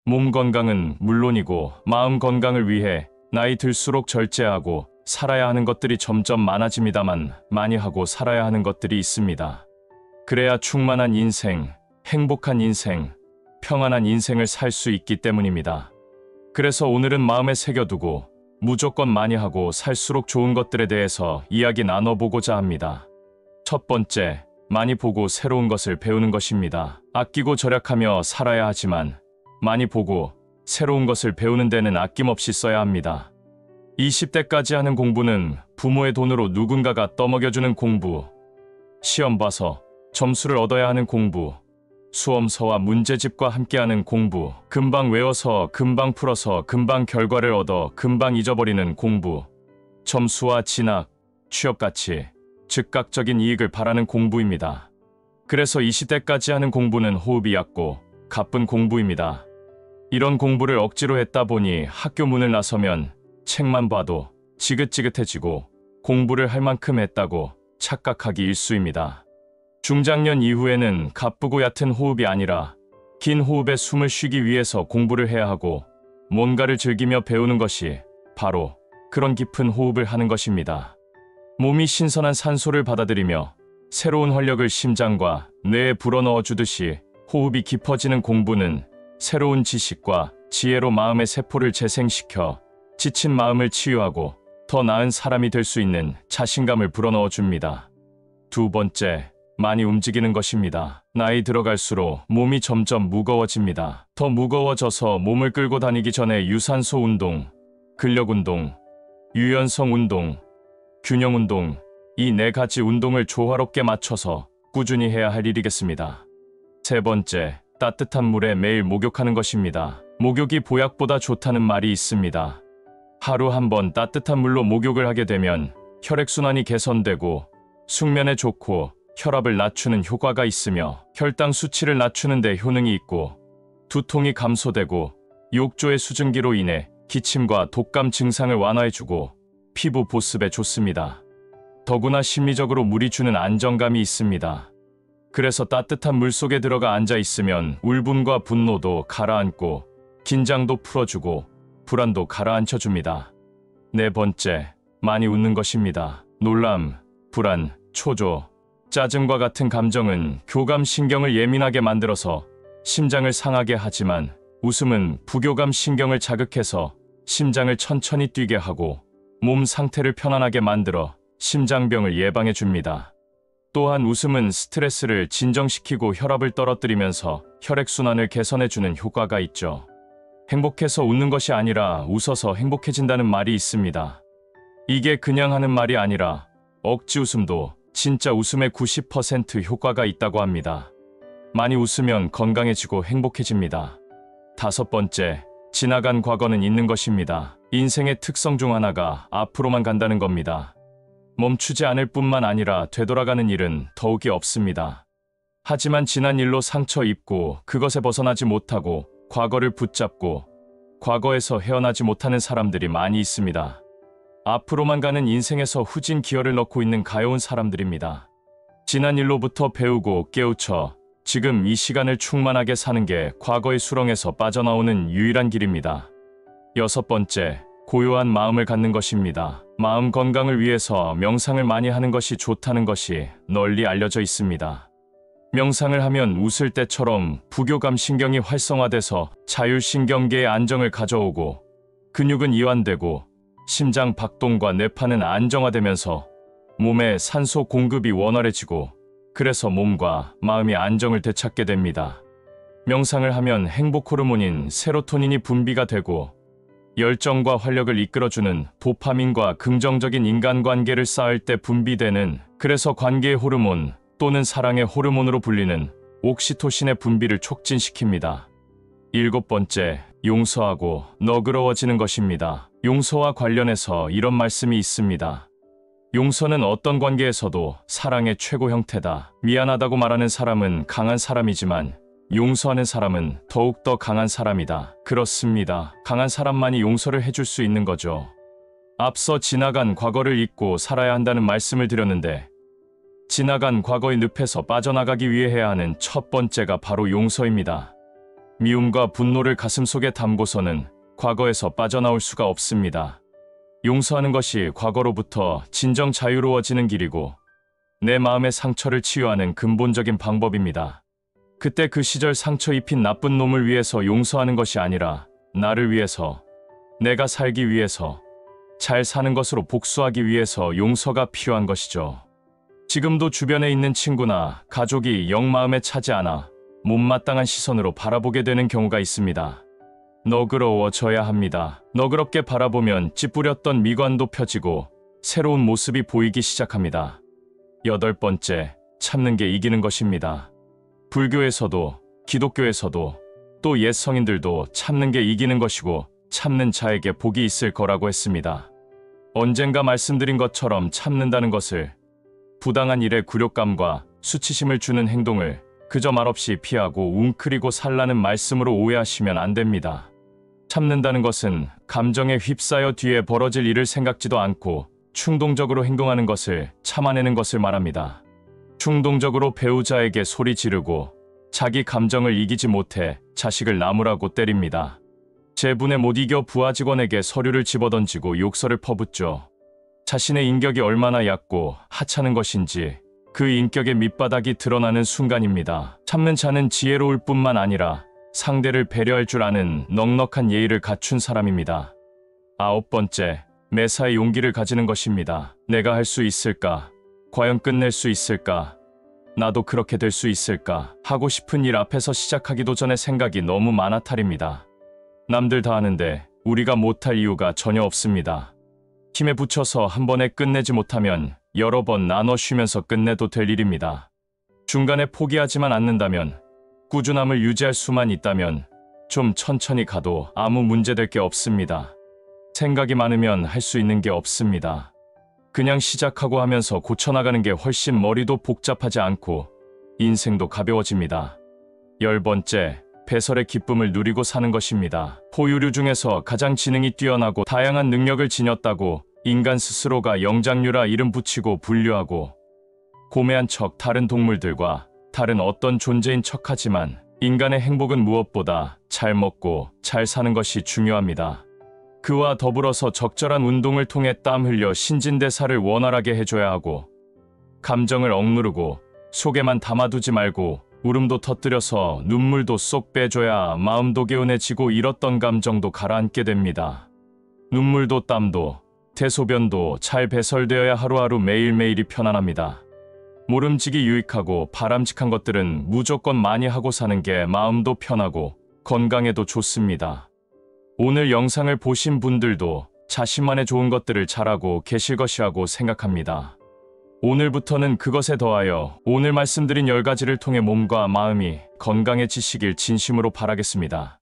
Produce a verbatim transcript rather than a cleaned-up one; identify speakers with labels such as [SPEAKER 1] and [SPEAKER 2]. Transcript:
[SPEAKER 1] 몸 건강은 물론이고 마음 건강을 위해 나이 들수록 절제하고 살아야 하는 것들이 점점 많아집니다만 많이 하고 살아야 하는 것들이 있습니다. 그래야 충만한 인생, 행복한 인생, 평안한 인생을 살 수 있기 때문입니다. 그래서 오늘은 마음에 새겨두고 무조건 많이 하고 살수록 좋은 것들에 대해서 이야기 나눠보고자 합니다. 첫 번째, 많이 보고 새로운 것을 배우는 것입니다. 아끼고 절약하며 살아야 하지만 많이 보고 새로운 것을 배우는 데는 아낌없이 써야 합니다. 이십 대까지 하는 공부는 부모의 돈으로 누군가가 떠먹여주는 공부, 시험 봐서 점수를 얻어야 하는 공부, 수험서와 문제집과 함께하는 공부, 금방 외워서 금방 풀어서 금방 결과를 얻어 금방 잊어버리는 공부, 점수와 진학, 취업같이 즉각적인 이익을 바라는 공부입니다. 그래서 이십 대까지 하는 공부는 호흡이 얕고 가쁜 공부입니다. 이런 공부를 억지로 했다 보니 학교 문을 나서면 책만 봐도 지긋지긋해지고 공부를 할 만큼 했다고 착각하기 일쑤입니다. 중장년 이후에는 가쁘고 얕은 호흡이 아니라 긴 호흡에 숨을 쉬기 위해서 공부를 해야 하고 뭔가를 즐기며 배우는 것이 바로 그런 깊은 호흡을 하는 것입니다. 몸이 신선한 산소를 받아들이며 새로운 활력을 심장과 뇌에 불어넣어 주듯이 호흡이 깊어지는 공부는 새로운 지식과 지혜로 마음의 세포를 재생시켜 지친 마음을 치유하고 더 나은 사람이 될 수 있는 자신감을 불어넣어 줍니다. 두 번째, 많이 움직이는 것입니다. 나이 들어갈수록 몸이 점점 무거워집니다. 더 무거워져서 몸을 끌고 다니기 전에 유산소 운동, 근력 운동, 유연성 운동, 균형 운동, 이 네 가지 운동을 조화롭게 맞춰서 꾸준히 해야 할 일이겠습니다. 세 번째, 따뜻한 물에 매일 목욕하는 것입니다. 목욕이 보약보다 좋다는 말이 있습니다. 하루 한 번 따뜻한 물로 목욕을 하게 되면 혈액순환이 개선되고 숙면에 좋고 혈압을 낮추는 효과가 있으며 혈당 수치를 낮추는 데 효능이 있고 두통이 감소되고 욕조의 수증기로 인해 기침과 독감 증상을 완화해주고 피부 보습에 좋습니다. 더구나 심리적으로 물이 주는 안정감이 있습니다. 그래서 따뜻한 물 속에 들어가 앉아 있으면 울분과 분노도 가라앉고 긴장도 풀어주고 불안도 가라앉혀줍니다. 네 번째, 많이 웃는 것입니다. 놀람, 불안, 초조, 짜증과 같은 감정은 교감신경을 예민하게 만들어서 심장을 상하게 하지만 웃음은 부교감신경을 자극해서 심장을 천천히 뛰게 하고 몸 상태를 편안하게 만들어 심장병을 예방해 줍니다. 또한 웃음은 스트레스를 진정시키고 혈압을 떨어뜨리면서 혈액순환을 개선해주는 효과가 있죠. 행복해서 웃는 것이 아니라 웃어서 행복해진다는 말이 있습니다. 이게 그냥 하는 말이 아니라 억지 웃음도 진짜 웃음의 구십 퍼센트 효과가 있다고 합니다. 많이 웃으면 건강해지고 행복해집니다. 다섯 번째, 지나간 과거는 있는 것입니다. 인생의 특성 중 하나가 앞으로만 간다는 겁니다. 멈추지 않을 뿐만 아니라 되돌아가는 일은 더욱이 없습니다. 하지만 지난 일로 상처 입고 그것에 벗어나지 못하고 과거를 붙잡고 과거에서 헤어나지 못하는 사람들이 많이 있습니다. 앞으로만 가는 인생에서 후진 기어를 넣고 있는 가여운 사람들입니다. 지난 일로부터 배우고 깨우쳐 지금 이 시간을 충만하게 사는 게 과거의 수렁에서 빠져나오는 유일한 길입니다. 여섯 번째, 고요한 마음을 갖는 것입니다. 마음 건강을 위해서 명상을 많이 하는 것이 좋다는 것이 널리 알려져 있습니다. 명상을 하면 웃을 때처럼 부교감 신경이 활성화돼서 자율신경계의 안정을 가져오고 근육은 이완되고 심장 박동과 뇌파는 안정화되면서 몸에 산소 공급이 원활해지고 그래서 몸과 마음이 안정을 되찾게 됩니다. 명상을 하면 행복 호르몬인 세로토닌이 분비가 되고 열정과 활력을 이끌어주는 도파민과 긍정적인 인간관계를 쌓을 때 분비되는 그래서 관계의 호르몬 또는 사랑의 호르몬으로 불리는 옥시토신의 분비를 촉진시킵니다. 일곱 번째, 용서하고 너그러워지는 것입니다. 용서와 관련해서 이런 말씀이 있습니다. 용서는 어떤 관계에서도 사랑의 최고 형태다. 미안하다고 말하는 사람은 강한 사람이지만 용서하는 사람은 더욱더 강한 사람이다. 그렇습니다. 강한 사람만이 용서를 해줄 수 있는 거죠. 앞서 지나간 과거를 잊고 살아야 한다는 말씀을 드렸는데 지나간 과거의 늪에서 빠져나가기 위해 해야 하는 첫 번째가 바로 용서입니다. 미움과 분노를 가슴속에 담고서는 과거에서 빠져나올 수가 없습니다. 용서하는 것이 과거로부터 진정 자유로워지는 길이고 내 마음의 상처를 치유하는 근본적인 방법입니다. 그때 그 시절 상처 입힌 나쁜 놈을 위해서 용서하는 것이 아니라 나를 위해서, 내가 살기 위해서, 잘 사는 것으로 복수하기 위해서 용서가 필요한 것이죠. 지금도 주변에 있는 친구나 가족이 영 마음에 차지 않아 못마땅한 시선으로 바라보게 되는 경우가 있습니다. 너그러워져야 합니다. 너그럽게 바라보면 찌푸렸던 미관도 펴지고 새로운 모습이 보이기 시작합니다. 여덟 번째, 참는 게 이기는 것입니다. 불교에서도 기독교에서도 또 옛 성인들도 참는 게 이기는 것이고 참는 자에게 복이 있을 거라고 했습니다. 언젠가 말씀드린 것처럼 참는다는 것을 부당한 일에 굴욕감과 수치심을 주는 행동을 그저 말없이 피하고 웅크리고 살라는 말씀으로 오해하시면 안 됩니다. 참는다는 것은 감정에 휩싸여 뒤에 벌어질 일을 생각지도 않고 충동적으로 행동하는 것을 참아내는 것을 말합니다. 충동적으로 배우자에게 소리 지르고 자기 감정을 이기지 못해 자식을 나무라고 때립니다. 제분에 못 이겨 부하 직원에게 서류를 집어던지고 욕설을 퍼붓죠. 자신의 인격이 얼마나 얕고 하찮은 것인지 그 인격의 밑바닥이 드러나는 순간입니다. 참는 자는 지혜로울 뿐만 아니라 상대를 배려할 줄 아는 넉넉한 예의를 갖춘 사람입니다. 아홉 번째, 매사에 용기를 가지는 것입니다. 내가 할 수 있을까? 과연 끝낼 수 있을까? 나도 그렇게 될 수 있을까? 하고 싶은 일 앞에서 시작하기도 전에 생각이 너무 많아 탈입니다. 남들 다 하는데 우리가 못할 이유가 전혀 없습니다. 힘에 부쳐서 한 번에 끝내지 못하면 여러 번 나눠 쉬면서 끝내도 될 일입니다. 중간에 포기하지만 않는다면, 꾸준함을 유지할 수만 있다면 좀 천천히 가도 아무 문제될 게 없습니다. 생각이 많으면 할 수 있는 게 없습니다. 그냥 시작하고 하면서 고쳐나가는 게 훨씬 머리도 복잡하지 않고 인생도 가벼워집니다. 열 번째, 배설의 기쁨을 누리고 사는 것입니다. 포유류 중에서 가장 지능이 뛰어나고 다양한 능력을 지녔다고 인간 스스로가 영장류라 이름 붙이고 분류하고 고매한 척 다른 동물들과 다른 어떤 존재인 척하지만 인간의 행복은 무엇보다 잘 먹고 잘 사는 것이 중요합니다. 그와 더불어서 적절한 운동을 통해 땀 흘려 신진대사를 원활하게 해줘야 하고 감정을 억누르고 속에만 담아두지 말고 울음도 터뜨려서 눈물도 쏙 빼줘야 마음도 개운해지고 잃었던 감정도 가라앉게 됩니다. 눈물도 땀도 대소변도 잘 배설되어야 하루하루 매일매일이 편안합니다. 모름지기 유익하고 바람직한 것들은 무조건 많이 하고 사는 게 마음도 편하고 건강에도 좋습니다. 오늘 영상을 보신 분들도 자신만의 좋은 것들을 잘하고 계실 것이라고 생각합니다. 오늘부터는 그것에 더하여 오늘 말씀드린 열 가지를 통해 몸과 마음이 건강해지시길 진심으로 바라겠습니다.